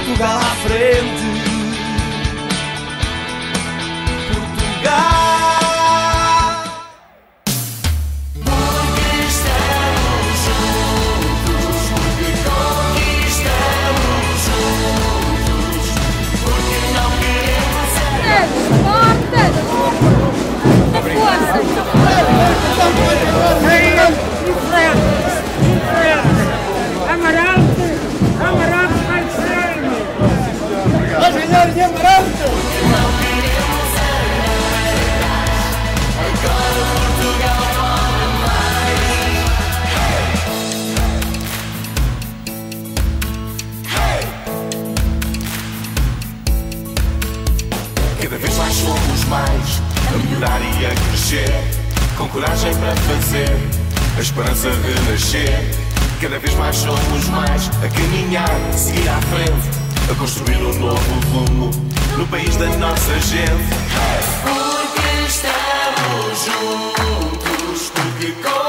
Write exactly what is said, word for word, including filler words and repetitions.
Portugal à frente. Portugal. Porque estamos juntos, porque conquistamos juntos, porque não queremos ser. Forte! Força! Amarante! Amarante vai ser! Nós ganhamos de Amarante! Não queremos ser atrás, agora Portugal vale mais. Hey! Cada vez mais somos mais, a melhorar e a crescer, com coragem para fazer a esperança renascer. Cada vez mais somos mais, a caminhar, seguir à frente, a construir um novo rumo no país da nossa gente. Porque estamos juntos, porque